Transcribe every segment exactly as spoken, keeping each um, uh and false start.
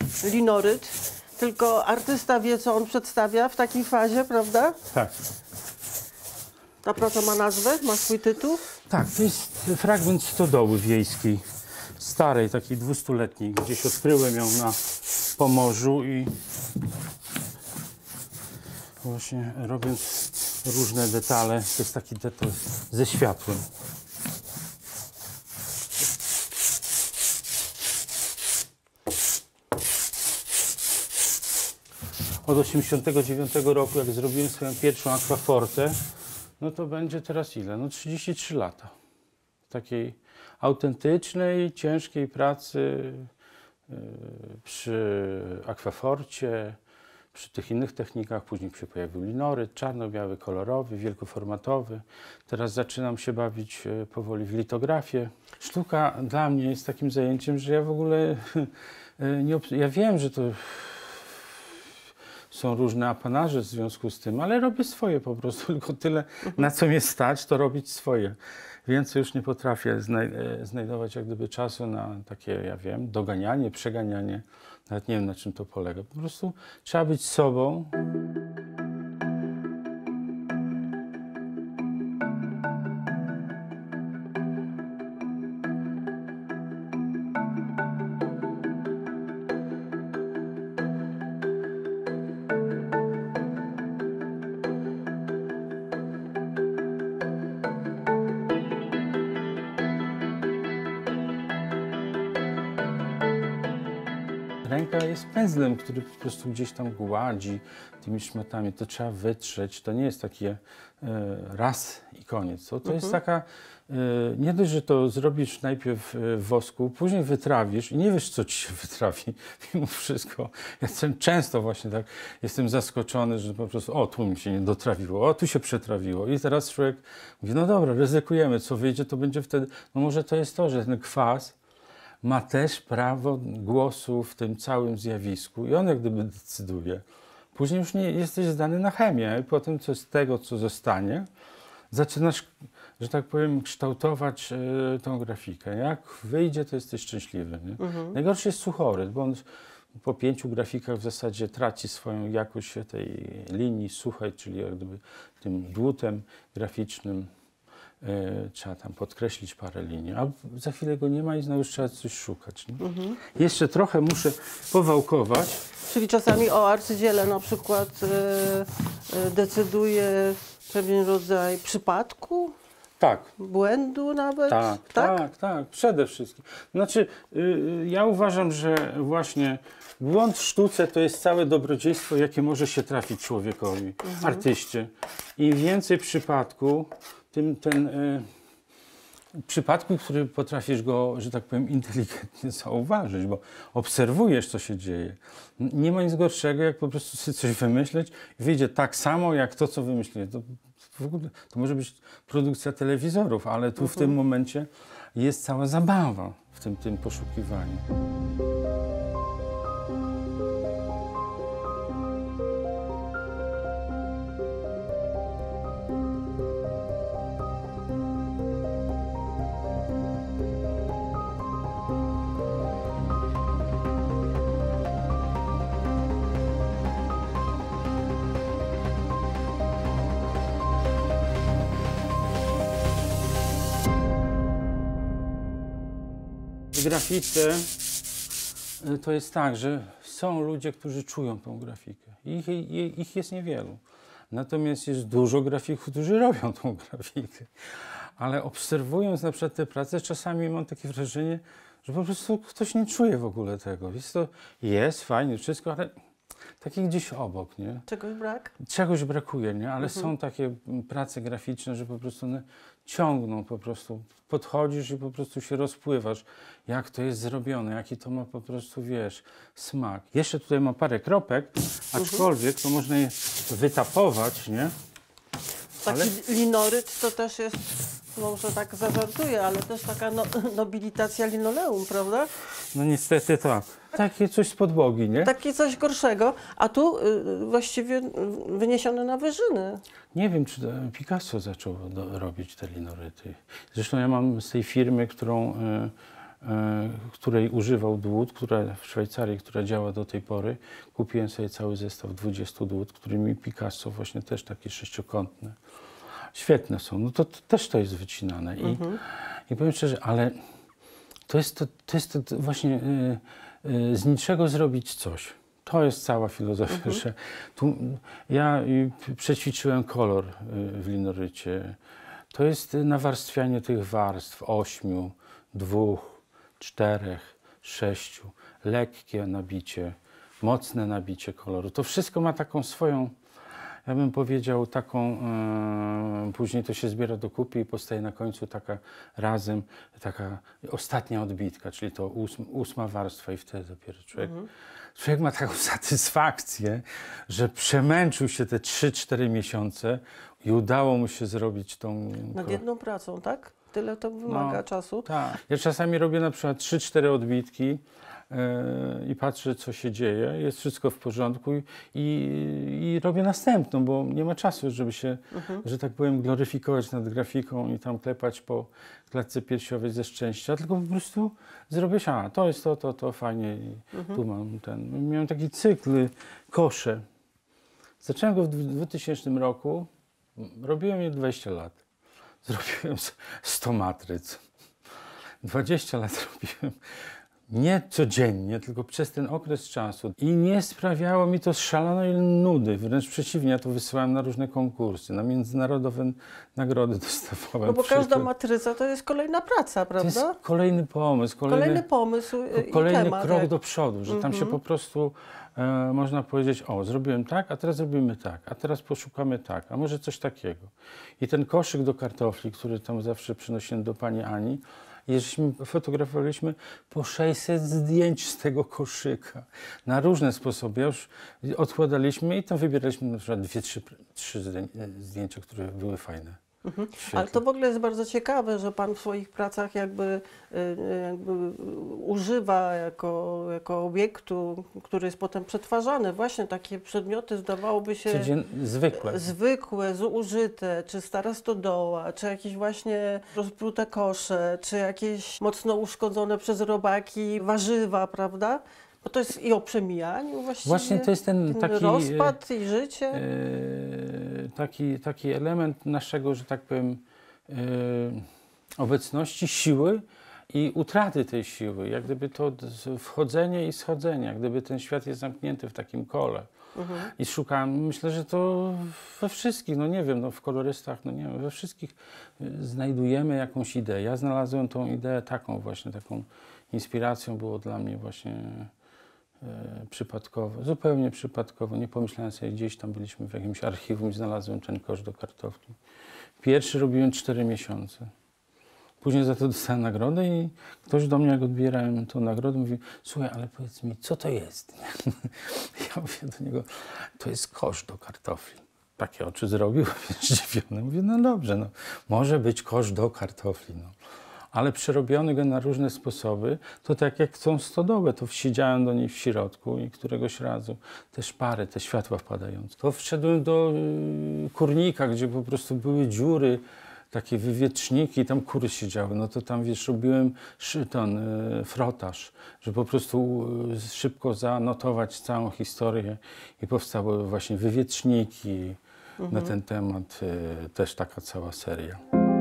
linoryt, tylko artysta wie, co on przedstawia w takiej fazie, prawda? Tak. Ta praca ma nazwę, ma swój tytuł? Tak, to jest fragment stodoły wiejskiej, starej, takiej dwustuletniej. Gdzieś odkryłem ją na Pomorzu i właśnie robiąc różne detale, to jest taki detal ze światłem. Od osiemdziesiątego dziewiątego roku, jak zrobiłem swoją pierwszą aquafortę, no to będzie teraz ile? No trzydzieści trzy lata. Takiej autentycznej, ciężkiej pracy yy, przy aquaforcie, przy tych innych technikach. Później się pojawił linoryt, czarno-biały, kolorowy, wielkoformatowy. Teraz zaczynam się bawić yy, powoli w litografię. Sztuka dla mnie jest takim zajęciem, że ja w ogóle yy, nie... Ja wiem, że to są różne apanaże w związku z tym, ale robię swoje po prostu, tylko tyle, na co mnie stać, to robić swoje. Więcej już nie potrafię znaj znajdować jak gdyby czasu na takie, ja wiem, doganianie, przeganianie. Nawet nie wiem, na czym to polega. Po prostu trzeba być sobą. Ręka jest pędzlem, który po prostu gdzieś tam gładzi tymi szmatami. To trzeba wytrzeć. To nie jest takie e, raz i koniec. To, to mhm. jest taka, e, nie dość, że to zrobisz najpierw w wosku, później wytrawisz i nie wiesz, co ci się wytrawi. Mimo wszystko. Ja jestem często właśnie tak, jestem zaskoczony, że po prostu, o, tu mi się nie dotrawiło, o, tu się przetrawiło. I teraz człowiek mówi, no dobra, ryzykujemy, co wyjdzie, to będzie wtedy. No może to jest to, że ten kwas ma też prawo głosu w tym całym zjawisku i on jak gdyby decyduje. Później już nie jesteś zdany na chemię i potem co z tego, co zostanie, zaczynasz, że tak powiem, kształtować y, tą grafikę. Jak wyjdzie, to jesteś szczęśliwy. Nie? Mhm. Najgorszy jest suchorys, bo on po pięciu grafikach w zasadzie traci swoją jakość tej linii suchej, czyli jak gdyby tym dłutem graficznym. Yy, trzeba tam podkreślić parę linii, a za chwilę go nie ma i znowu już trzeba coś szukać. Nie? Mhm. Jeszcze trochę muszę powałkować. Czyli czasami o arcydziele na przykład yy, yy, decyduje pewien rodzaj przypadku? Tak. Błędu nawet? Tak, tak, tak, tak, przede wszystkim. Znaczy, yy, ja uważam, że właśnie błąd w sztuce to jest całe dobrodziejstwo, jakie może się trafić człowiekowi, mhm. artyście. Im więcej przypadku, tym ten y, przypadku, który potrafisz go, że tak powiem, inteligentnie zauważyć, bo obserwujesz, co się dzieje. Nie ma nic gorszego, jak po prostu sobie coś wymyśleć i wyjdzie tak samo, jak to, co wymyśliłeś. To, w ogóle, to może być produkcja telewizorów, ale tu mhm. w tym momencie jest cała zabawa w tym, tym poszukiwaniu. W grafice to jest tak, że są ludzie, którzy czują tą grafikę. Ich, ich, ich jest niewielu. Natomiast jest dużo grafików, którzy robią tą grafikę. Ale obserwując na przykład te prace, czasami mam takie wrażenie, że po prostu ktoś nie czuje w ogóle tego. Jest to, jest fajnie wszystko, ale takie gdzieś obok, nie? Czegoś brak? Czegoś brakuje, nie? Ale mhm. są takie prace graficzne, że po prostu one ciągną po prostu. Podchodzisz i po prostu się rozpływasz, jak to jest zrobione, jaki to ma po prostu, wiesz, smak. Jeszcze tutaj ma parę kropek, aczkolwiek to można je wytapować, nie? Taki ale... linoryt to też jest, może tak zażartuję, ale też taka no, nobilitacja linoleum, prawda? No niestety tak. Takie coś z podłogi, nie? Takie coś gorszego, a tu y, właściwie wyniesione na wyżyny. Nie wiem, czy Picasso zaczął do, robić te linoryty. Zresztą ja mam z tej firmy, którą y, której używał dłut, która w Szwajcarii, która działa do tej pory. Kupiłem sobie cały zestaw dwudziestu dłut, którymi Picasso właśnie też takie sześciokątne. Świetne są. No to, to też to jest wycinane. I, Mhm. i powiem szczerze, ale to jest to, to, jest to, to właśnie y, y, z niczego zrobić coś. To jest cała filozofia, Mhm. że tu ja y, przećwiczyłem kolor y, w linorycie. To jest nawarstwianie tych warstw, ośmiu, dwóch, czterech, sześciu, lekkie nabicie, mocne nabicie koloru. To wszystko ma taką swoją, ja bym powiedział, taką, yy, później to się zbiera do kupy i powstaje na końcu taka razem, taka ostatnia odbitka, czyli to ósm, ósma warstwa i wtedy dopiero człowiek, Mhm. człowiek ma taką satysfakcję, że przemęczył się te trzy cztery miesiące i udało mu się zrobić tą... Nad jedną pracą, tak? Tyle to wymaga No, czasu. Tak. Ja czasami robię na przykład trzy cztery odbitki yy, i patrzę, co się dzieje. Jest wszystko w porządku i, i, i robię następną, bo nie ma czasu, żeby się, Mhm. że tak powiem, gloryfikować nad grafiką i tam klepać po klatce piersiowej ze szczęścia, tylko po prostu zrobię się, a to jest to, to, to, fajnie. I Mhm. tu mam ten. Miałem taki cykl kosze. Zacząłem go w dwutysięcznym roku. Robiłem je dwadzieścia lat. Zrobiłem sto matryc. dwadzieścia lat robiłem. Nie codziennie, tylko przez ten okres czasu. I nie sprawiało mi to szalonej nudy. Wręcz przeciwnie, ja to wysyłałem na różne konkursy, na międzynarodowe nagrody dostawałem. No bo każda Przykład. matryca to jest kolejna praca, To prawda? jest kolejny pomysł, kolejny, Kolejny pomysł i kolejny temat. krok jak- do przodu, że tam się Mhm. po prostu e, można powiedzieć, o, zrobiłem tak, a teraz zrobimy tak, a teraz poszukamy tak, a może coś takiego. I ten koszyk do kartofli, który tam zawsze przynosiłem do pani Ani, i żeśmy fotografowaliśmy po sześćset zdjęć z tego koszyka na różne sposoby. Ja już odkładaliśmy i tam wybieraliśmy na przykład dwie, trzy, trzy zdję- zdjęcia, które były fajne. Mhm. Świetne. Ale to w ogóle jest bardzo ciekawe, że Pan w swoich pracach jakby, y, jakby używa jako, jako obiektu, który jest potem przetwarzany, właśnie takie przedmioty zdawałoby się Codzien... Zwykłe. zwykłe, zużyte, czy stara stodoła, czy jakieś właśnie rozprute kosze, czy jakieś mocno uszkodzone przez robaki warzywa, prawda? Bo to jest i o przemijaniu właściwie. Właśnie to jest ten ten taki... rozpad i życie. e, taki, taki element naszego, że tak powiem, e, obecności, siły i utraty tej siły. Jak gdyby to d- wchodzenie i schodzenie, jak gdyby ten świat jest zamknięty w takim kole. Mhm. I szukam, myślę, że to we wszystkich, no nie wiem, no w kolorystach, no nie wiem, we wszystkich y, znajdujemy jakąś ideę. Ja znalazłem tą ideę taką właśnie, taką inspiracją było dla mnie właśnie e, przypadkowo, zupełnie przypadkowo. Nie pomyślałem sobie, gdzieś tam byliśmy w jakimś archiwum i znalazłem ten kosz do kartofli. Pierwszy robiłem cztery miesiące. Później za to dostałem nagrodę i ktoś do mnie, jak odbierałem tą nagrodę, mówi, słuchaj, ale powiedz mi, co to jest? Ja mówię do niego, to jest kosz do kartofli. Takie oczy zrobił, zdziwiony. Mówię, no dobrze, no, może być kosz do kartofli. No. Ale przerobiony go na różne sposoby, to tak jak tą stodołę, to siedziałem do niej w środku i któregoś razu te szpary, te światła wpadające. To wszedłem do y, kurnika, gdzie po prostu były dziury, takie wywietrzniki i tam kury siedziały, no to tam, wiesz, robiłem szyton, y, frotaż, żeby po prostu y, szybko zanotować całą historię i powstały właśnie wywietrzniki na ten temat, y, też taka cała seria.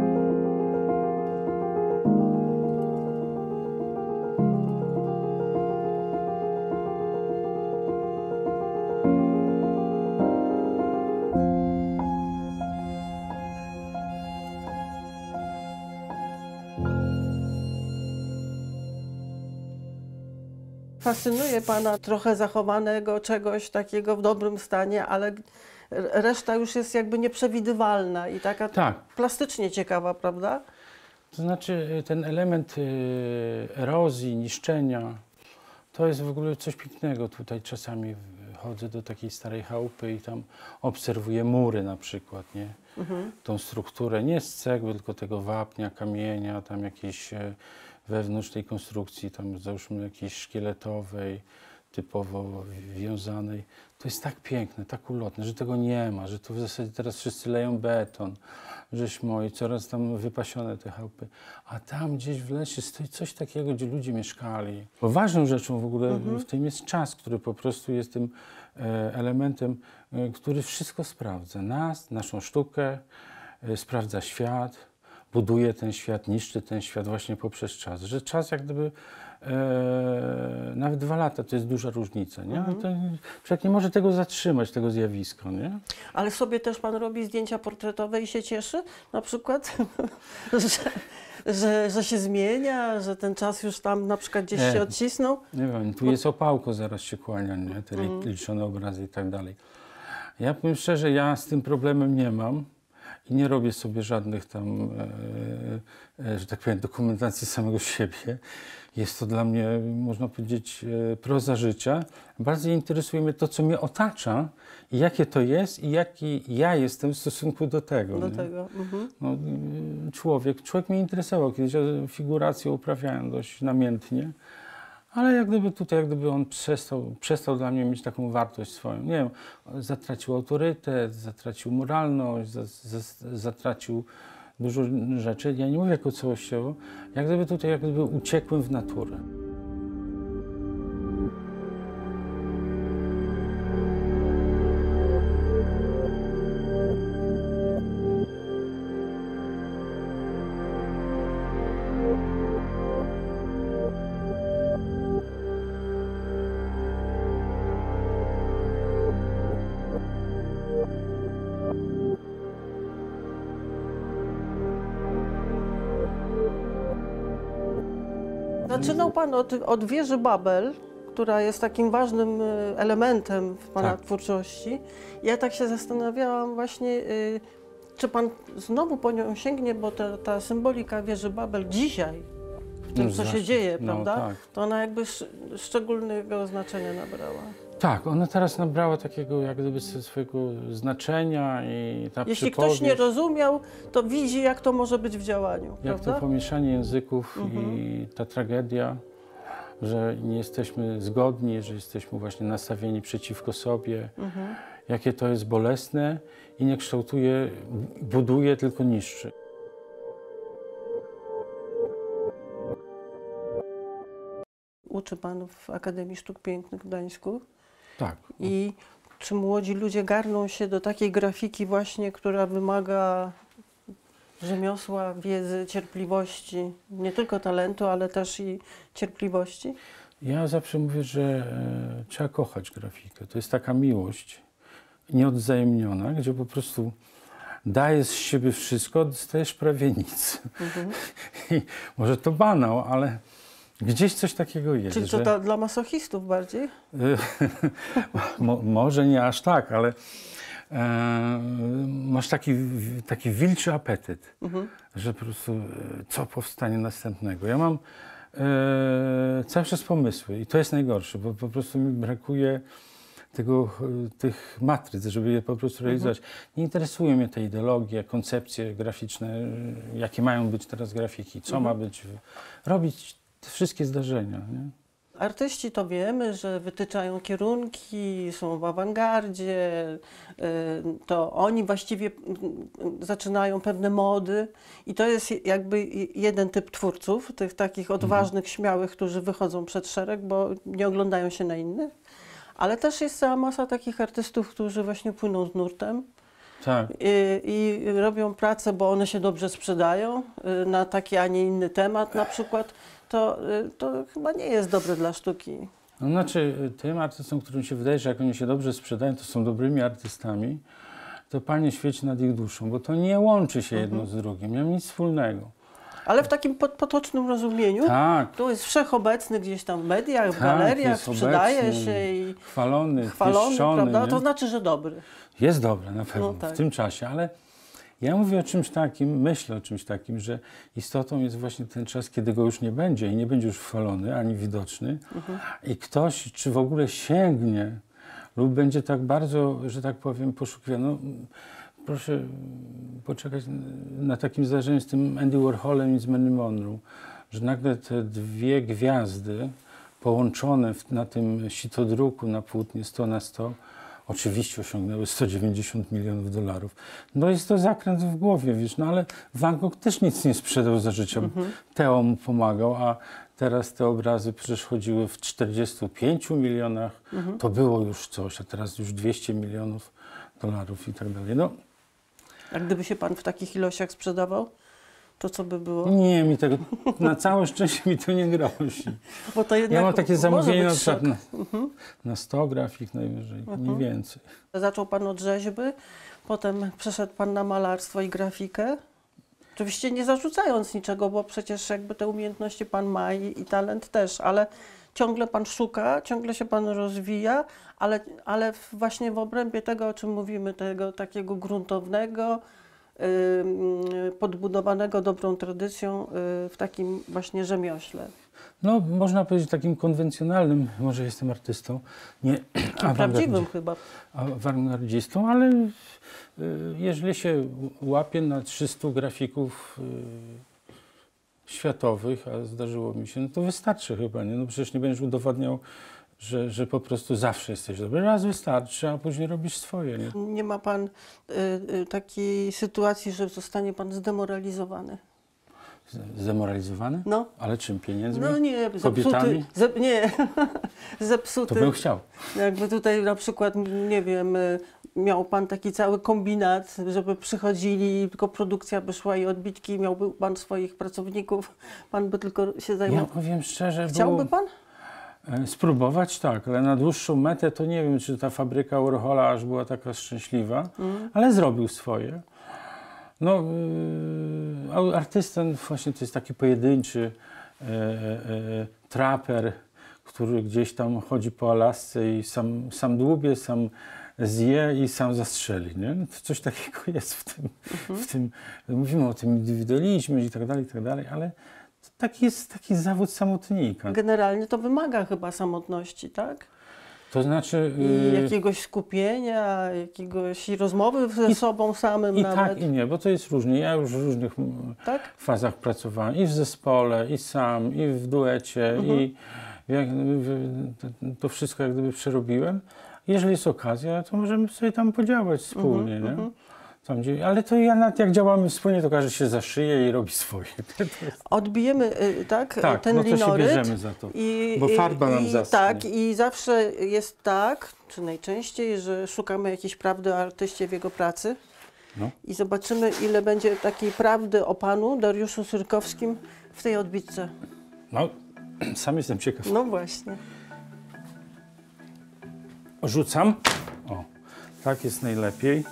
Fascynuje Pana trochę zachowanego czegoś takiego w dobrym stanie, ale reszta już jest jakby nieprzewidywalna i taka Tak. plastycznie ciekawa, prawda? To znaczy y, ten element y, erozji, niszczenia, to jest w ogóle coś pięknego. Tutaj czasami chodzę do takiej starej chałupy i tam obserwuję mury na przykład, nie? Mhm. Tą strukturę, nie z cegły, tylko tego wapnia, kamienia, tam jakiejś e, wewnątrz tej konstrukcji, tam załóżmy jakiejś szkieletowej, typowo wiązanej, to jest tak piękne, tak ulotne, że tego nie ma, że tu w zasadzie teraz wszyscy leją beton, żeś moi, coraz tam wypasione te chałupy. A tam gdzieś w lesie stoi coś takiego, gdzie ludzie mieszkali. Bo ważną rzeczą w ogóle Mhm. w tym jest czas, który po prostu jest tym e, elementem, e, który wszystko sprawdza. Nas, naszą sztukę, e, sprawdza świat, buduje ten świat, niszczy ten świat właśnie poprzez czas. Że czas jak gdyby e, nawet dwa lata to jest duża różnica, nie? Mhm. To, człowiek nie może tego zatrzymać, tego zjawiska, nie? Ale sobie też pan robi zdjęcia portretowe i się cieszy? Na przykład, że, że, że się zmienia, że ten czas już tam na przykład gdzieś Nie. się odcisnął? Nie wiem, tu jest opałko, zaraz się kłania, nie? Te li- liczone obrazy i tak dalej. Ja powiem szczerze, ja z tym problemem nie mam i nie robię sobie żadnych tam, e, e, że tak powiem, dokumentacji samego siebie. Jest to dla mnie, można powiedzieć, e, proza życia. Bardziej interesuje mnie to, co mnie otacza i jakie to jest i jaki ja jestem w stosunku do tego. Do nie? tego. Mhm. No, y, człowiek, człowiek mnie interesował. Kiedyś ja figurację uprawiałem dość namiętnie, ale jak gdyby tutaj, jak gdyby on przestał, przestał dla mnie mieć taką wartość swoją. Nie wiem, zatracił autorytet, zatracił moralność, za, za, zatracił dużo rzeczy. Ja nie mówię jako całościowo, jak gdyby tutaj, jak gdyby uciekłem w naturę. Zaczynał pan od, od wieży Babel, która jest takim ważnym y, elementem w pana Tak. twórczości. Ja tak się zastanawiałam właśnie, y, czy pan znowu po nią sięgnie, bo ta, ta symbolika wieży Babel dzisiaj, w tym No co się właśnie, dzieje, no prawda, tak. to ona jakby sz, szczególnego znaczenia nabrała. Tak, ona teraz nabrała takiego jak gdyby swojego znaczenia i ta Jeśli przypowieść, ktoś nie rozumiał, to widzi, jak to może być w działaniu, jak to prawda? pomieszanie języków Mhm. i ta tragedia, że nie jesteśmy zgodni, że jesteśmy właśnie nastawieni przeciwko sobie, Mhm. jakie to jest bolesne i nie kształtuje, buduje, tylko niszczy. Uczy pan w Akademii Sztuk Pięknych w Gdańsku. Tak. I czy młodzi ludzie garną się do takiej grafiki właśnie, która wymaga rzemiosła, wiedzy, cierpliwości, nie tylko talentu, ale też i cierpliwości? Ja zawsze mówię, że e, trzeba kochać grafikę. To jest taka miłość nieodwzajemniona, gdzie po prostu dajesz z siebie wszystko, a dostajesz prawie nic. Mhm. I może to banał, ale gdzieś coś takiego jest. Czyli to że, dla, dla masochistów bardziej? mo, może nie aż tak, ale e, masz taki, taki wilczy apetyt, Mhm. że po prostu e, co powstanie następnego. Ja mam e, cały czas pomysły i to jest najgorsze, bo po prostu mi brakuje tego, e, tych matryc, żeby je po prostu realizować. Nie interesują mnie te ideologie, koncepcje graficzne, e, jakie mają być teraz grafiki, co ma być, robić te wszystkie zdarzenia. Nie? Artyści to wiemy, że wytyczają kierunki, są w awangardzie, y, to oni właściwie y, zaczynają pewne mody i to jest jakby jeden typ twórców, tych takich odważnych, śmiałych, którzy wychodzą przed szereg, bo nie oglądają się na innych, ale też jest cała masa takich artystów, którzy właśnie płyną z nurtem Tak. i, i robią pracę, bo one się dobrze sprzedają y, na taki, a nie inny temat na przykład. To, y, to chyba nie jest dobre dla sztuki. No, znaczy, tym artystom, którym się wydaje, że jak oni się dobrze sprzedają, to są dobrymi artystami, to Panie świeci nad ich duszą, bo to nie łączy się jedno z drugim, nie ma nic wspólnego. Ale w takim pod, potocznym rozumieniu, Tak, to jest wszechobecny gdzieś tam w mediach, w Tak, galeriach, jest sprzedaje obecny, się i chwalony, chwalony, pieszczony, prawda? nie? To znaczy, że dobry. Jest dobre na pewno No tak. w tym czasie, ale ja mówię o czymś takim, myślę o czymś takim, że istotą jest właśnie ten czas, kiedy go już nie będzie i nie będzie już chwalony, ani widoczny Mhm. i ktoś, czy w ogóle sięgnie lub będzie tak bardzo, że tak powiem, poszukiwany. No, proszę poczekać na takim zdarzeniu z tym Andy Warholem i z Marilyn Monroe, że nagle te dwie gwiazdy połączone w, na tym sitodruku na płótnie sto na sto, oczywiście osiągnęły sto dziewięćdziesiąt milionów dolarów. No jest to zakręt w głowie, wiesz, no ale Van Gogh też nic nie sprzedał za życia. Mhm. Theo mu pomagał, a teraz te obrazy przecież chodziły w czterdziestu pięciu milionach. Mhm. To było już coś, a teraz już dwieście milionów dolarów i tak dalej. No, a gdyby się pan w takich ilościach sprzedawał, to co by było? nie, mi tego, na całe szczęście mi to nie grozi. Bo to jednak Ja mam takie zamówienie na przykład na, mhm. na sto grafik najwyżej, mhm. nie więcej. Zaczął pan od rzeźby, potem przeszedł pan na malarstwo i grafikę. Oczywiście nie zarzucając niczego, bo przecież jakby te umiejętności pan ma i, i talent też, ale ciągle pan szuka, ciągle się pan rozwija, ale, ale właśnie w obrębie tego, o czym mówimy, tego takiego gruntownego, yy, podbudowanego dobrą tradycją yy, w takim właśnie rzemiośle. No, można powiedzieć takim konwencjonalnym, może jestem artystą, nie A prawdziwym chyba. awangardzistą, ale y, jeżeli się łapie na trzystu grafików y, światowych, a zdarzyło mi się, no to wystarczy chyba, nie? No przecież nie będziesz udowadniał, że, że po prostu zawsze jesteś dobry. Raz wystarczy, a później robisz swoje, nie? Nie ma pan y, y, takiej sytuacji, że zostanie pan zdemoralizowany? Zdemoralizowany? No. Ale czym? Pieniędzmi? No nie, kobietami? Zepsuty, zep, nie, zepsuty. To bym chciał. Jakby tutaj na przykład, nie wiem, miał pan taki cały kombinat, żeby przychodzili, tylko produkcja by szła i odbitki, miałby pan swoich pracowników, pan by tylko się zajmował. Ja powiem szczerze, Chciałby było... pan? Spróbować tak, ale na dłuższą metę to nie wiem, czy ta fabryka Warhola aż była taka szczęśliwa, mm. ale zrobił swoje. No, yy, artysta właśnie to jest taki pojedynczy yy, yy, traper, który gdzieś tam chodzi po Alasce i sam, sam dłubie, sam zje i sam zastrzeli, nie? Coś takiego jest w tym, mm-hmm. w tym, mówimy o tym indywidualizmie i tak dalej, i tak dalej, ale taki jest taki zawód samotnika. Generalnie to wymaga chyba samotności, tak? To znaczy... I jakiegoś skupienia, jakiegoś rozmowy ze I, sobą samym i nawet. tak, i nie, bo to jest różnie. Ja już w różnych tak? fazach pracowałem. I w zespole, i sam, i w duecie, mhm. i jak, to wszystko jak gdyby przerobiłem. Jeżeli jest okazja, to możemy sobie tam podziałać wspólnie, mhm, nie? Tam, gdzie, ale to ja nawet jak działamy wspólnie, to każdy się zaszyje i robi swoje. Odbijemy, tak, tak ten no to linoryt. się bierzemy za to, i, bo farba nam i, zaschnie. Tak, i zawsze jest tak, czy najczęściej, że szukamy jakiejś prawdy o artyście w jego pracy no. i zobaczymy, ile będzie takiej prawdy o panu Dariuszu Syrkowskim w tej odbitce. No, sam jestem ciekaw. No właśnie. Rzucam. O, tak jest najlepiej.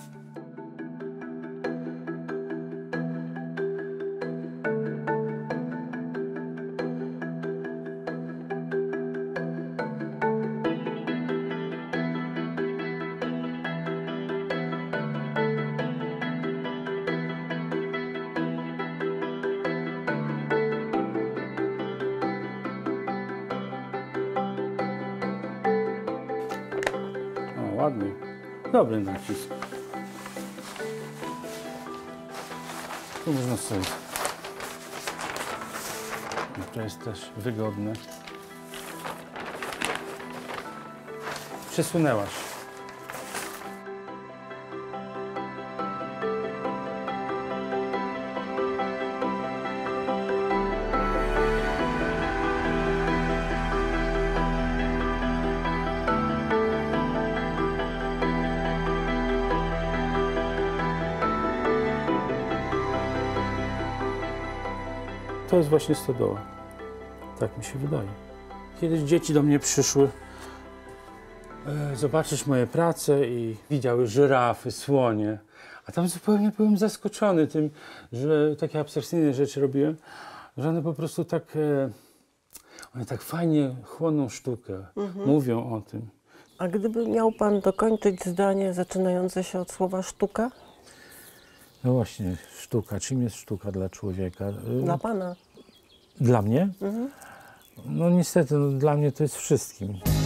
Ładnie. Dobry nacisk. Tu można sobie. To jest też wygodne. Przesunęłaś. To jest właśnie stodoła. Tak mi się wydaje. Kiedyś dzieci do mnie przyszły e, zobaczyć moje prace i widziały żyrafy, słonie. A tam zupełnie byłem zaskoczony tym, że takie abstrakcyjne rzeczy robiłem, że one po prostu tak, e, one tak fajnie chłoną sztukę, mhm. mówią o tym. A gdyby miał pan dokończyć zdanie zaczynające się od słowa sztuka? No właśnie, sztuka. Czym jest sztuka dla człowieka? Dla pana. Dla mnie? Mhm. No niestety, no, dla mnie to jest wszystkim.